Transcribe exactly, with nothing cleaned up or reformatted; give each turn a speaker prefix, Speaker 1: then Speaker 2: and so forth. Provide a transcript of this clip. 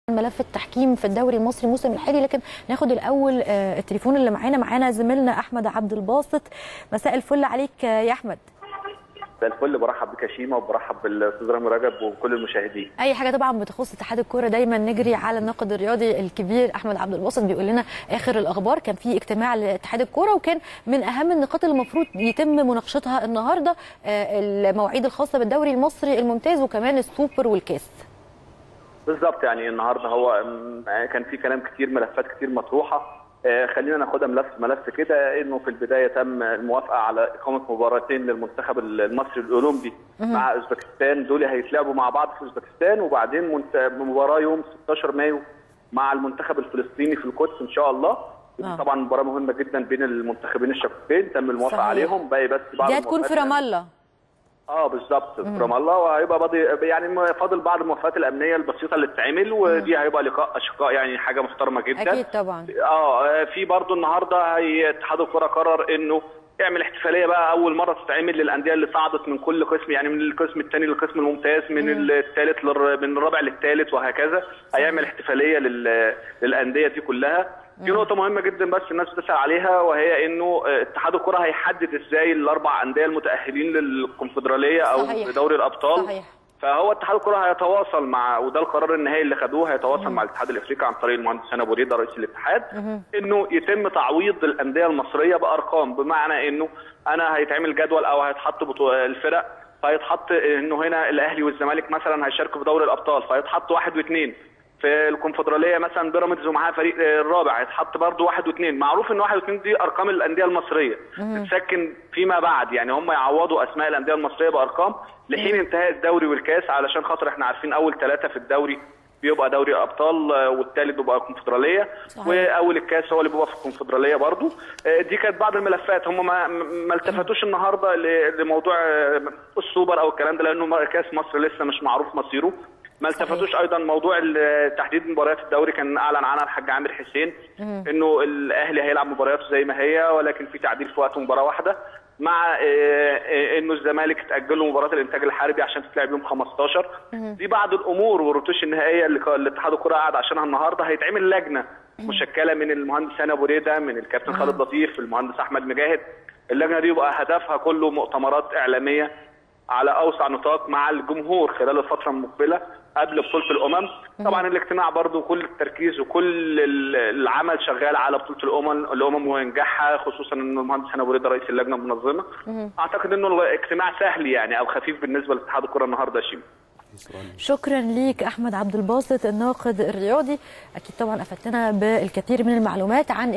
Speaker 1: ملف التحكيم في الدوري المصري الموسم الحالي، لكن ناخد الاول التليفون اللي معانا معانا زميلنا احمد عبد الباسط. مساء الفل عليك يا احمد.
Speaker 2: مساء الفل، برحب بك يا شيماء وبرحب بالاستاذ رامي رجب وكل المشاهدين.
Speaker 1: اي حاجه طبعا بتخص اتحاد الكوره دايما نجري على الناقد الرياضي الكبير احمد عبد الباسط بيقول لنا اخر الاخبار. كان في اجتماع لاتحاد الكوره وكان من اهم النقاط اللي المفروض يتم مناقشتها النهارده المواعيد الخاصه بالدوري المصري الممتاز وكمان السوبر والكاس.
Speaker 2: بالظبط، يعني النهارده هو كان في كلام كتير، ملفات كتير مطروحه. خلينا ناخدها ملف ملف كده. انه في البدايه تم الموافقه على اقامه مباراتين للمنتخب المصري الاولمبي مع اوزبكستان. دول هيتلعبوا مع بعض في اوزبكستان، وبعدين مباراه يوم ستاشر مايو مع المنتخب الفلسطيني في القدس ان شاء الله. آه. طبعا مباراه مهمه جدا بين المنتخبين الشقيقين، تم الموافقه صحيح. عليهم. باقي بس بعض
Speaker 1: دي هتكون في رام الله.
Speaker 2: اه بالظبط في رام الله، وهيبقى باضي يعني فاضل بعض الموافقات الامنيه البسيطه اللي تتعمل، ودي هيبقى لقاء اشقاء، يعني حاجه محترمه جدا.
Speaker 1: اكيد طبعا.
Speaker 2: اه في برضو النهارده هي اتحاد الكره قرر انه يعمل احتفاليه بقى اول مره تتعمل للانديه اللي صعدت من كل قسم، يعني من القسم الثاني للقسم الممتاز، من الثالث للر... من الرابع للثالث وهكذا. هيعمل احتفاليه لل... للانديه دي كلها. في نقطة مهمة جدا بس الناس بتسأل عليها، وهي انه اتحاد الكرة هيحدد ازاي الاربع اندية المتأهلين للكونفدرالية او صحيح. دوري الابطال. صحيح. فهو اتحاد الكرة هيتواصل مع، وده القرار النهائي اللي خدوه، هيتواصل مم. مع الاتحاد الافريقي عن طريق المهندس هاني ابو ريده رئيس الاتحاد، مم. انه يتم تعويض الاندية المصرية بارقام. بمعنى انه انا هيتعمل جدول او هيتحط الفرق، فهيتحط انه هنا الاهلي والزمالك مثلا هيشاركوا في دوري الابطال، فهيتحط واحد واثنين. في الكونفدراليه مثلا بيراميدز ومعاه فريق الرابع هيتحط برضه واحد واثنين. معروف ان واحد واثنين دي ارقام الانديه المصريه تتسكن فيما بعد، يعني هم يعوضوا اسماء الانديه المصريه بارقام لحين انتهاء الدوري والكاس، علشان خاطر احنا عارفين اول ثلاثه في الدوري بيبقى دوري ابطال، والثالث بيبقى الكونفدراليه، واول الكاس هو اللي بيبقى في الكونفدراليه برضه. دي كانت بعض الملفات. هم ما ما التفتوش النهارده لموضوع السوبر او الكلام ده، لانه كاس مصر لسه مش معروف مصيره. ما التفتوش ايضا موضوع تحديد مباريات الدوري، كان اعلن عنها الحاج عامر حسين مم. انه الاهلي هيلعب مبارياته زي ما هي، ولكن في تعديل في وقت مباراه واحده، مع انه الزمالك تاجل له مباراه الانتاج الحربي عشان تتلعب يوم خمستاشر. مم. دي بعض الامور والرتوش النهائيه اللي اتحاد الكره قاعد عشانها النهارده. هيتعمل لجنه مم. مشكله من المهندس هاني ابو ريده، من الكابتن خالد لطيف، المهندس احمد مجاهد. اللجنه دي يبقى هدفها كله مؤتمرات اعلاميه على اوسع نطاق مع الجمهور خلال الفتره المقبله قبل بطوله الامم. طبعا الاجتماع برضو كل التركيز وكل العمل شغال على بطوله الامم الامم وينجحها، خصوصا ان المهندس هاني ابو ريده رئيس اللجنه المنظمه. اعتقد انه اجتماع سهل يعني او خفيف بالنسبه لاتحاد الكره النهارده يا شيماء.
Speaker 1: شكرا ليك احمد عبد الباسط الناقد الرياضي، اكيد طبعا افدتنا بالكثير من المعلومات عن